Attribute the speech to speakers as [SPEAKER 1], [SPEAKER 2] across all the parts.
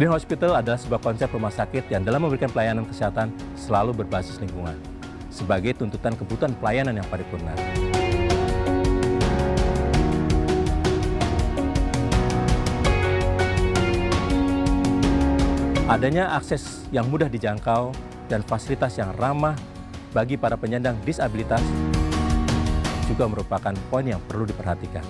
[SPEAKER 1] Green Hospital adalah sebuah konsep rumah sakit yang dalam memberikan pelayanan kesehatan selalu berbasis lingkungan, sebagai tuntutan kebutuhan pelayanan yang paripurna. Adanya akses yang mudah dijangkau dan fasilitas yang ramah bagi para penyandang disabilitas juga merupakan poin yang perlu diperhatikan.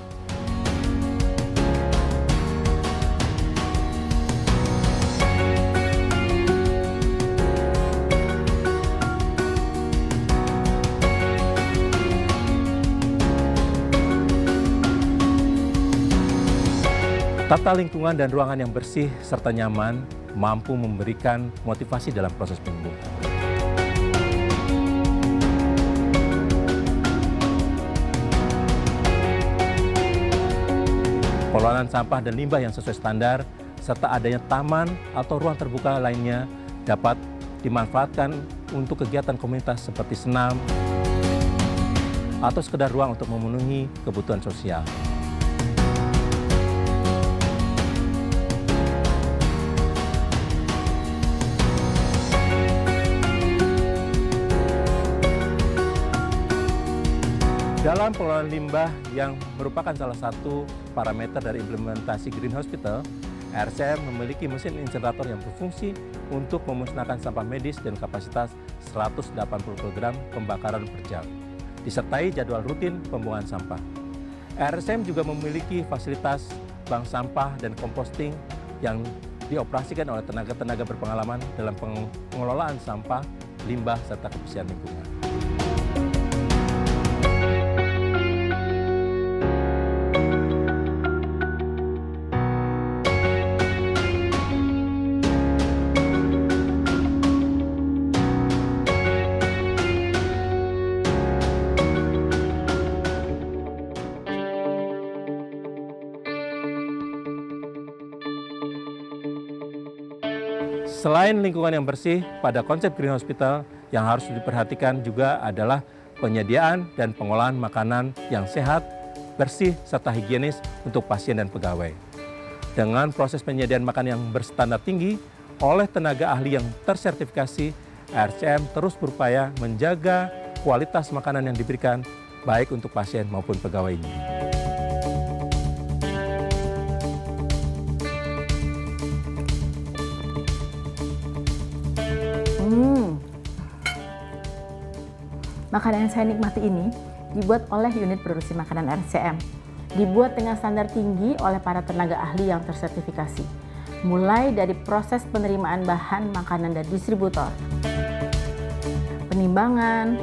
[SPEAKER 1] Tata lingkungan dan ruangan yang bersih serta nyaman mampu memberikan motivasi dalam proses penyembuhan. Pengelolaan sampah dan limbah yang sesuai standar, serta adanya taman atau ruang terbuka lainnya dapat dimanfaatkan untuk kegiatan komunitas seperti senam atau sekedar ruang untuk memenuhi kebutuhan sosial. Dalam pengelolaan limbah yang merupakan salah satu parameter dari implementasi Green Hospital, RCM memiliki mesin insinerator yang berfungsi untuk memusnahkan sampah medis dan kapasitas 180 kg pembakaran per jam, disertai jadwal rutin pembuangan sampah. RCM juga memiliki fasilitas bank sampah dan komposting yang dioperasikan oleh tenaga-tenaga berpengalaman dalam pengelolaan sampah, limbah, serta kebersihan lingkungan. Selain lingkungan yang bersih, pada konsep Green Hospital yang harus diperhatikan juga adalah penyediaan dan pengolahan makanan yang sehat, bersih, serta higienis untuk pasien dan pegawai. Dengan proses penyediaan makan yang berstandar tinggi oleh tenaga ahli yang tersertifikasi, RCM terus berupaya menjaga kualitas makanan yang diberikan baik untuk pasien maupun pegawainya.
[SPEAKER 2] Makanan yang saya nikmati ini dibuat oleh unit produksi makanan RCM. Dibuat dengan standar tinggi oleh para tenaga ahli yang tersertifikasi. Mulai dari proses penerimaan bahan makanan dari distributor, penimbangan,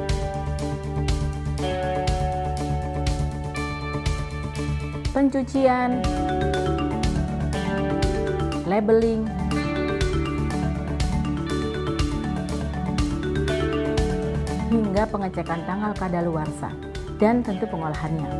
[SPEAKER 2] pencucian, labeling, hingga pengecekan tanggal kadaluarsa, dan tentu pengolahannya.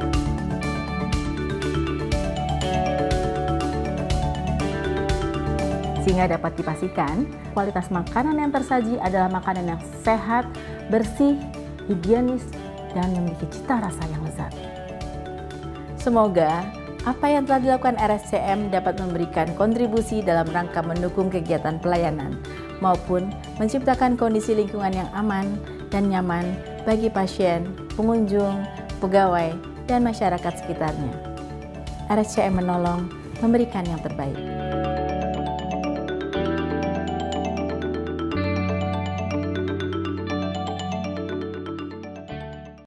[SPEAKER 2] Sehingga dapat dipastikan, kualitas makanan yang tersaji adalah makanan yang sehat, bersih, higienis, dan memiliki cita rasa yang lezat. Semoga apa yang telah dilakukan RSCM dapat memberikan kontribusi dalam rangka mendukung kegiatan pelayanan, maupun menciptakan kondisi lingkungan yang aman dan nyaman bagi pasien, pengunjung, pegawai, dan masyarakat sekitarnya. RSCM menolong memberikan yang terbaik.